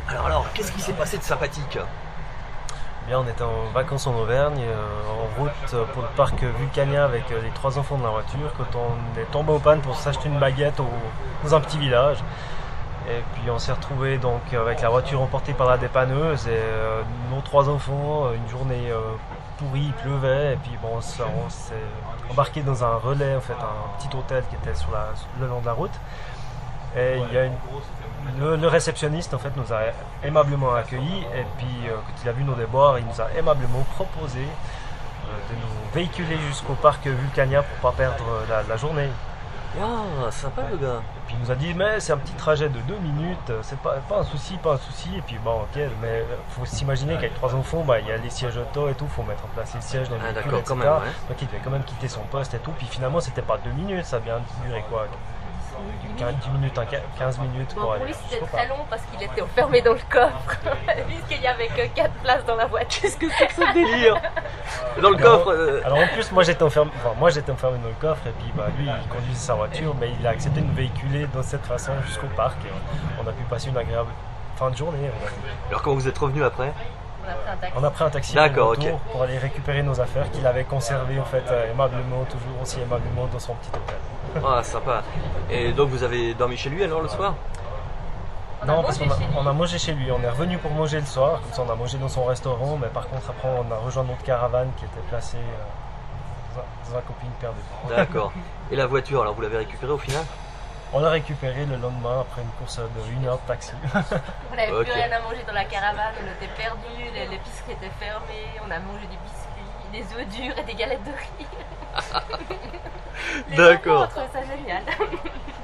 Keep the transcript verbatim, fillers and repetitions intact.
Alors, alors, qu'est-ce qui s'est passé de sympathique? Eh bien, on était en vacances en Auvergne, euh, en route pour le parc Vulcania avec euh, les trois enfants de la voiture, quand on est tombé en panne pour s'acheter une baguette au- dans un petit village. Et puis on s'est retrouvé donc avec la voiture emportée par la dépanneuse et euh, nos trois enfants, euh, une journée euh, pourrie, il pleuvait, et puis bon, on s'est on s'est embarqué dans un relais, en fait, un petit hôtel qui était sur la, le long de la route. Et il y a une- le, le réceptionniste en fait nous a aimablement accueillis, et puis euh, quand il a vu nos déboires, il nous a aimablement proposé euh, de nous véhiculer jusqu'au parc Vulcania pour pas perdre euh, la, la journée. Ah, sympa le gars. Et puis il nous a dit mais c'est un petit trajet de deux minutes, euh, c'est pas, pas un souci, pas un souci. Et puis bon ok, mais faut s'imaginer qu'avec trois enfants, bah, il y a les sièges auto et tout, faut mettre en place les sièges dans les Ah, véhicules, d'accord, quand et cetera. même, ouais. Donc il devait quand même quitter son poste et tout. Puis finalement c'était pas deux minutes, ça a bien duré quoi, quinze dix minutes, hein, quinze minutes Bon, pour pour aller lui c'était jusqu'au très parc. long parce qu'il était enfermé dans le coffre, puisqu'il n'y avait que quatre places dans la voiture. Qu'est-ce que c'est que ce délire? Dans le Alors, coffre euh, alors en plus moi j'étais enfermé, enfin, moi j'étais enfermé dans le coffre, et puis bah, lui il conduisait sa voiture, mais il a accepté de nous véhiculer de cette façon jusqu'au parc, et on, on a pu passer une agréable fin de journée. On a, Alors, comment vous êtes revenu après? On a pris un taxi. on a pris un taxi D'accord, au retour ok. pour aller récupérer nos affaires qu'il avait conservées en fait euh, aimablement, toujours aussi aimablement dans son petit hôtel. Ah, sympa. Et donc, vous avez dormi chez lui alors le soir? On a Non, parce mangé qu'on a, chez lui. on a mangé chez lui, on est revenu pour manger le soir, comme ça on a mangé dans son restaurant, mais par contre après on a rejoint notre caravane qui était placée euh, dans, un, dans un camping perdu. D'accord. Et la voiture, alors vous l'avez récupérée au final? On l'a récupéré le lendemain après une course de une heure de taxi. On n'avait Ok. plus rien à manger dans la caravane, on était perdus, les- l'épicerie était fermée, on a mangé des biscuits, des œufs durs et des galettes de riz. Les D'accord. enfants ont trouvé ça génial.